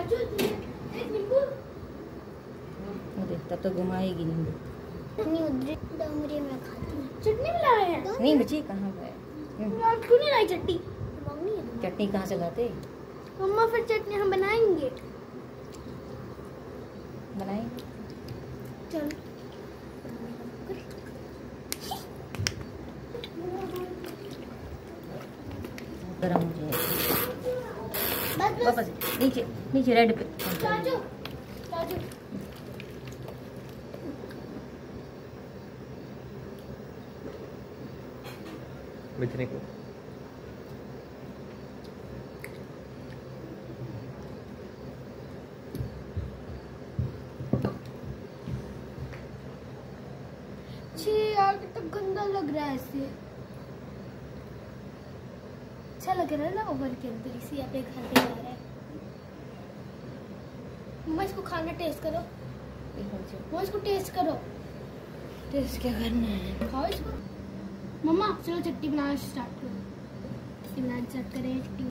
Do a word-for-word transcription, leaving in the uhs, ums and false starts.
तब तो घुमाएगी नहीं। चटनी में खाती हूँ। चटनी भी लाए हैं? नहीं बच्ची कहाँ पे? आप क्यों नहीं लाई चटनी? चटनी कहाँ से लाते? मम्मा फिर चटनी हम बनाएंगे। बनाए? चल। गरम हो जाए। बस वापस नीचे नीचे रेड पे। चाचू चाचू बिजने को छी यार कितना गंदा लग रहा है इससे। अच्छा लग रहा है ना ओवन के अंदर इसी अपने घर पे जा रहा है। मम्मा इसको खाना टेस्ट करो। मम्मा इसको टेस्ट करो। टेस्ट क्या करना है? खाओ इसको। मम्मा चलो चटनी बनाना स्टार्ट करो। चटनी बनाना स्टार्ट करें।